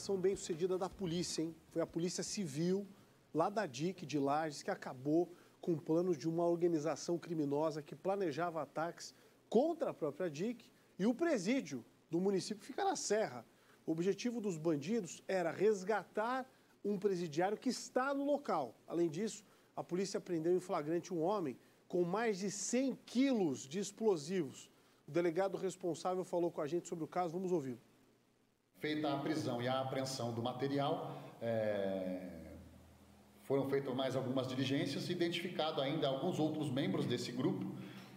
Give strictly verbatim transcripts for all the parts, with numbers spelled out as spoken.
operação bem-sucedida da polícia, hein? Foi a Polícia Civil, lá da D I C de Lages, que acabou com planos de uma organização criminosa que planejava ataques contra a própria D I C e o presídio do município fica na Serra. O objetivo dos bandidos era resgatar um presidiário que está no local. Além disso, a polícia prendeu em flagrante um homem com mais de cem quilos de explosivos. O delegado responsável falou com a gente sobre o caso, vamos ouvir. Feita a prisão e a apreensão do material, é... foram feitas mais algumas diligências, identificado ainda alguns outros membros desse grupo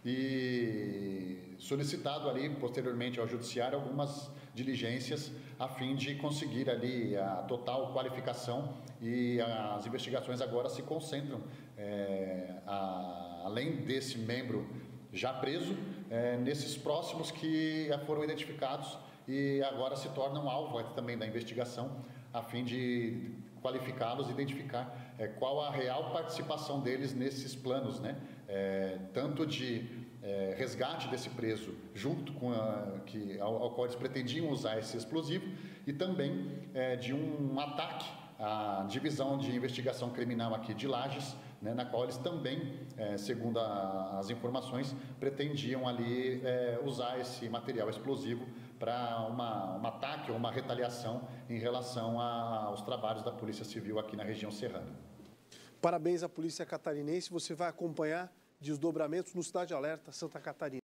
e solicitado ali posteriormente ao judiciário algumas diligências a fim de conseguir ali a total qualificação, e as investigações agora se concentram, é, a, além desse membro já preso, é, nesses próximos que foram identificados e agora se tornam alvo também da investigação, a fim de qualificá-los e identificar é, qual a real participação deles nesses planos, né? É, tanto de é, resgate desse preso junto com a, que, ao, ao qual eles pretendiam usar esse explosivo, e também é, de um ataque à divisão de investigação criminal aqui de Lages, né, na qual eles também, é, segundo a, as informações, pretendiam ali é, usar esse material explosivo para um ataque ou uma retaliação em relação a, aos trabalhos da Polícia Civil aqui na região serrana. Parabéns à Polícia Catarinense, você vai acompanhar desdobramentos no Cidade Alerta Santa Catarina.